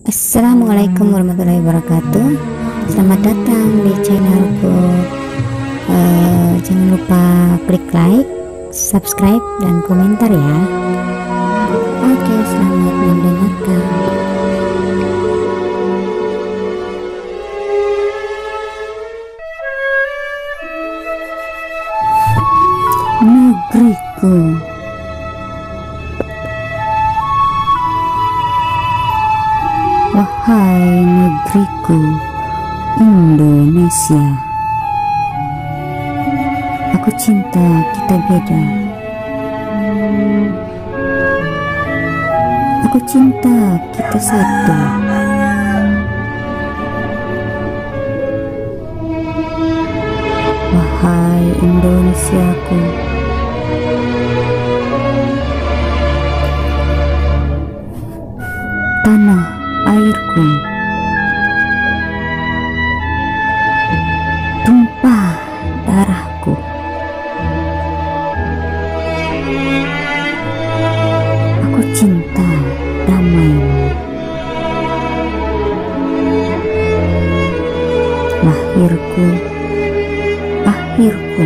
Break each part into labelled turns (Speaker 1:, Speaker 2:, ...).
Speaker 1: Assalamualaikum warahmatullahi wabarakatuh. Selamat datang di channelku. Jangan lupa klik like, subscribe, dan komentar ya. Oke, selamat mendengarkan. Negeriku, wahai negeriku Indonesia, aku cinta kita beda. Aku cinta kita satu. Wahai Indonesiaku, tanah airku, tumpah darahku. Aku cinta damaimu. Lahirku, akhirku.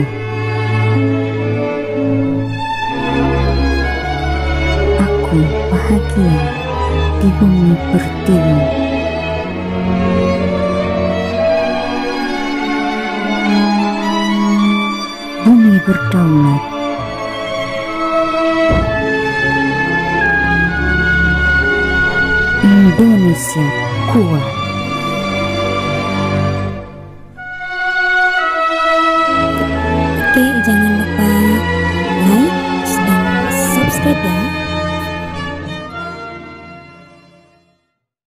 Speaker 1: Aku bahagia di bumi pertiwi. Bumi berdaulat. Indonesia kuat. Oke, jangan lupa like dan subscribe ya.